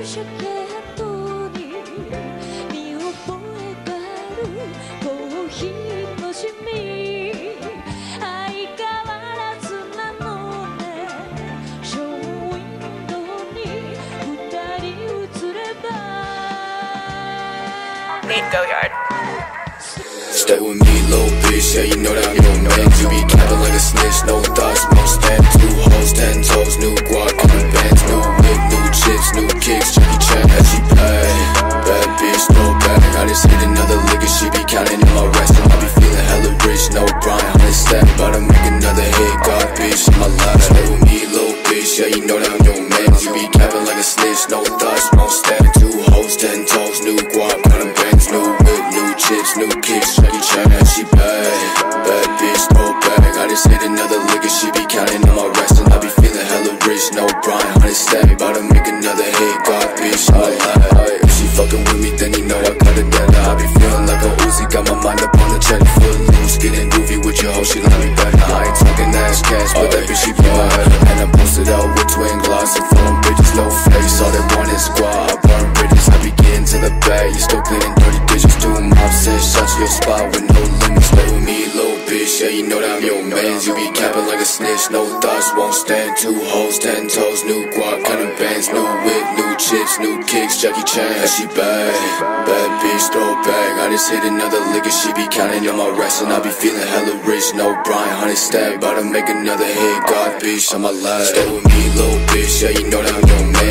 Go yard. Stay with me, little bitch, yeah, you know that I'm your man. You be capping like a snitch, no thoughts, no stand. 2 hoes, 10 toes, new guac, new bands, new whip, new chips, new kicks, Jackie Chan, as she pay. Bad bitch, throw back, I just hit another lick and she be counting in my rest. And I be feeling hella rich, no Brian, 100 stack, about to make another hit, God bitch, in my life. Stay with me, little bitch, yeah, you know that I'm your man. You be capping like a snitch, no thoughts, no stand. 2 hoes, 10 toes, new guac, new bands, new whip, new chips, new kicks, Jackie Chan, and she bad. Bad bitch, throw back, I just hit another lick and she be counting on my rest. And I be feeling hella rich, no Brian, 100 stack, about to make another hit, God bitch, I lie. If she fucking with me, then you know I cut it down. I be feeling like a Uzi, got my mind up on the check, foot loose, getting goofy with your hoe, she let me back. Now I ain't talking ass cash, but that bitch she be my head. And I posted out with twin glass and phone bitches, no face, all they want is squad. I burn bridges, I be getting to the bag, you still cleaning dirty dishes, 2 mops and shots to your spot with no limits. Stay with me, little bitch, yeah, you know that I'm your man. You be capping like a snitch, no thoughts, won't stand. 2 hoes, 10 toes, new guac, counting bands, new whip, new chips, new kicks, Jackie Chan, and she bad. Bad bitch, throw back, I just hit another lick and she be counting on my rest. And I be feeling hella rich, no Brian, 100 stack, about to make another hit, God bitch, on my life. Stay with me, little bitch, yeah, you know that I'm your man.